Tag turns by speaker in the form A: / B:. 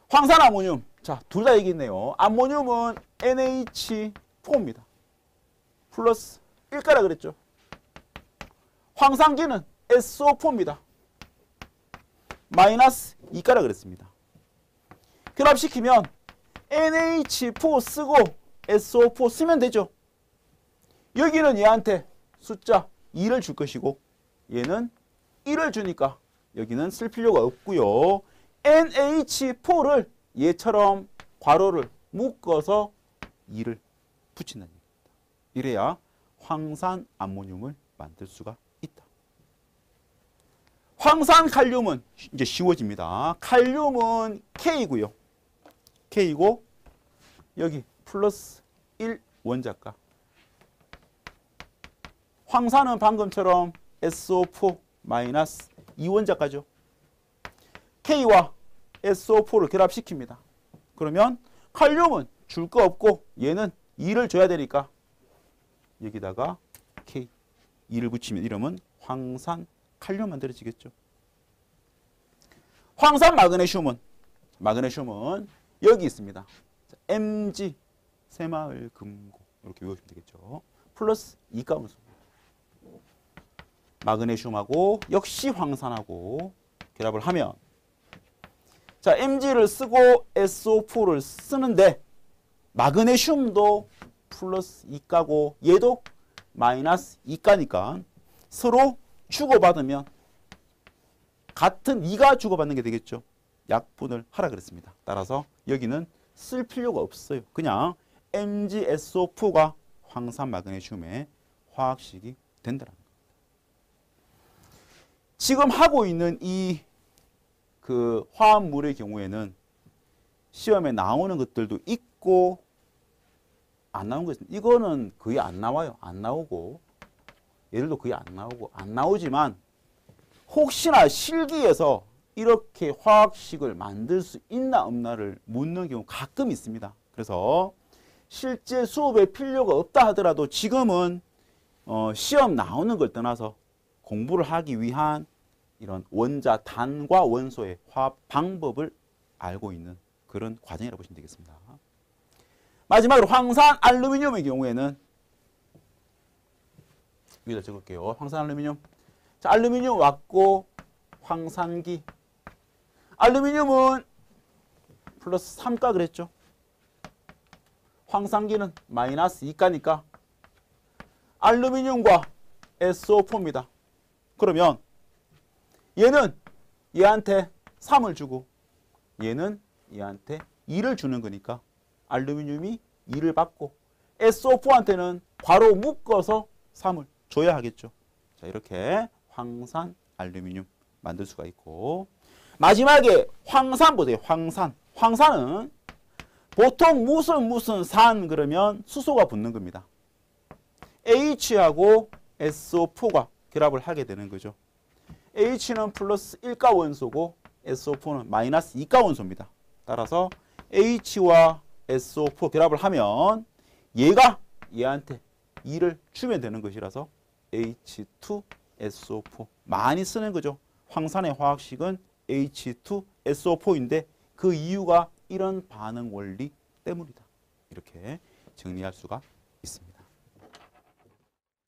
A: 황산암모늄. 자, 둘 다 여기 있네요. 암모늄은 NH4입니다. 플러스 1가라 그랬죠. 황산기는 SO4입니다. 마이너스 2가라 그랬습니다. 결합시키면 NH4 쓰고 SO4 쓰면 되죠. 여기는 얘한테 숫자 2를 줄 것이고 얘는 1을 주니까 여기는 쓸 필요가 없고요. NH4를 얘처럼 괄호를 묶어서 2를 붙인다는 얘기입니다. 이래야 황산암모늄을 만들 수가 있다. 황산칼륨은 이제 쉬워집니다. 칼륨은 K고요. K고 여기 플러스 1 원자가. 황산은 방금처럼 SO4 마이너스 2원자가죠. K와 SO4를 결합시킵니다. 그러면 칼륨은 줄 거 없고 얘는 2를 줘야 되니까 여기다가 K 2를 붙이면 이러면 황산칼륨 만들어지겠죠. 황산 마그네슘은 여기 있습니다. Mg 새마을 금고 이렇게 외우시면 되겠죠. 플러스 2가운수입니다. 마그네슘하고 역시 황산하고 결합을 하면 자, Mg를 쓰고 SO4를 쓰는데 마그네슘도 플러스 2가고 얘도 마이너스 2가니까 서로 주고받으면 같은 2가 주고받는 게 되겠죠. 약분을 하라 그랬습니다. 따라서 여기는 쓸 필요가 없어요. 그냥 MgSO4가 황산 마그네슘의 화학식이 된다는 겁니다. 지금 하고 있는 이 화합물의 경우에는 시험에 나오는 것들도 있고 안 나온 거 있습니다. 이거는 거의 안 나와요. 안 나오고 얘들도 거의 안 나오고 안 나오지만 혹시나 실기에서 이렇게 화학식을 만들 수 있나 없나를 묻는 경우 가끔 있습니다. 그래서 실제 수업에 필요가 없다 하더라도 지금은 시험 나오는 걸 떠나서 공부를 하기 위한 이런 원자 단과 원소의 화합 방법을 알고 있는 그런 과정이라고 보시면 되겠습니다. 마지막으로 황산 알루미늄의 경우에는 여기다 적을게요. 황산 알루미늄. 자, 알루미늄 왔고 황산기. 알루미늄은 플러스 3가 그랬죠. 황산기는 마이너스 2가니까 알루미늄과 SO4입니다. 그러면 얘는 얘한테 3을 주고 얘는 얘한테 2를 주는 거니까 알루미늄이 2를 받고 SO4한테는 괄호 묶어서 3을 줘야 하겠죠. 자, 이렇게 황산 알루미늄 만들 수가 있고 마지막에 황산 보세요. 황산은 보통 무슨 산 그러면 수소가 붙는 겁니다. H하고 SO4가 결합을 하게 되는 거죠. H는 플러스 1가 원소고 SO4는 마이너스 2가 원소입니다. 따라서 H와 SO4 결합을 하면 얘가 얘한테 2를 주면 되는 것이라서 H2SO4 많이 쓰는 거죠. 황산의 화학식은 H2SO4인데 그 이유가 이런 반응 원리 때문이다. 이렇게 정리할 수가 있습니다.